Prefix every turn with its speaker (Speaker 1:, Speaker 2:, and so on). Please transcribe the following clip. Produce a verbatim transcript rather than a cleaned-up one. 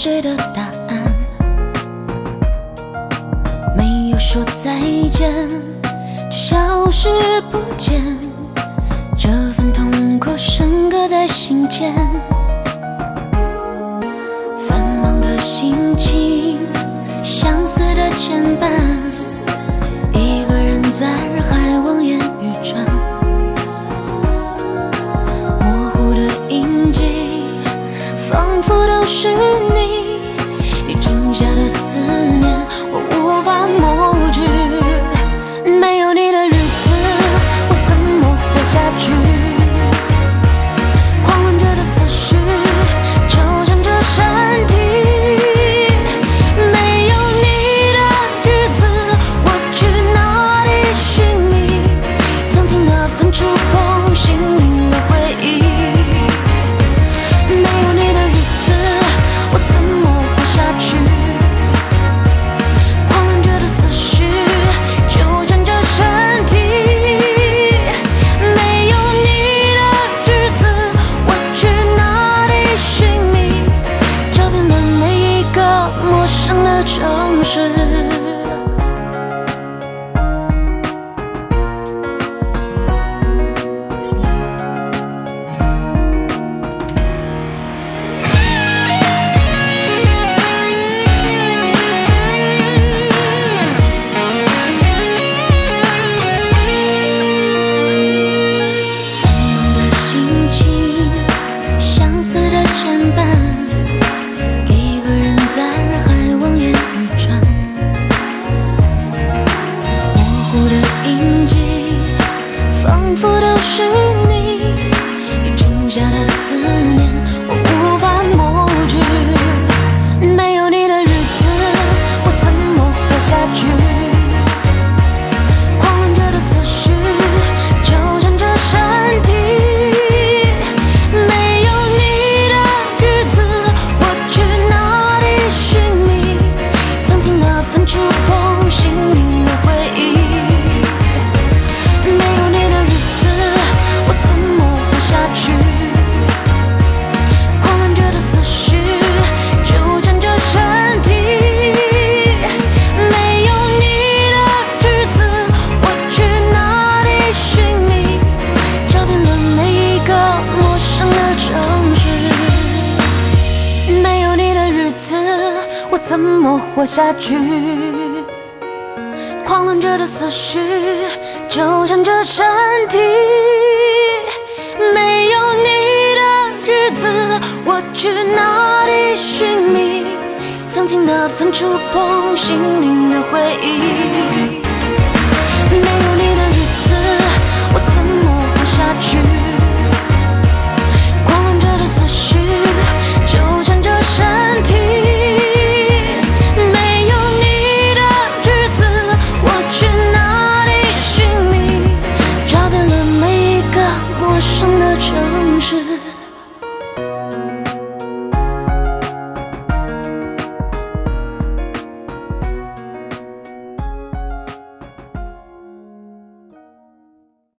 Speaker 1: 知的答案，没有说再见，就消失不见，这份痛苦深刻在心间。繁忙的心情，相似的牵绊，一个人在人海望眼欲穿，模糊的印记，仿佛都是你，你种下的思念，我无法抹去。没有你的日子，我怎么活下去？狂乱着的思绪，纠缠着身体。没有你的日子，我去哪里寻觅曾经那份触碰心灵的回忆？没有你的日子，我怎么活下去？狂乱着的思绪，纠缠着身体。没有你的日子，我去哪里寻觅？找遍了每一个陌生的城市。相似的牵绊，一个人在人海望眼欲穿，模糊的印记，仿佛都是你，你种下的思念，我无法抹去。没有你的日子，我怎么活下去？狂乱着的思绪，纠缠着身体。触碰心灵的回忆，没有你的日子，我怎么活下去？狂乱着的思绪，纠缠着身体。没有你的日子，我去哪里寻觅？找遍了每一个陌生的城市。没有你的日子，我怎么活下去？狂乱着的思绪，纠缠着身体。没有你的日子，我去哪里寻觅曾经那份触碰心灵的回忆？没有你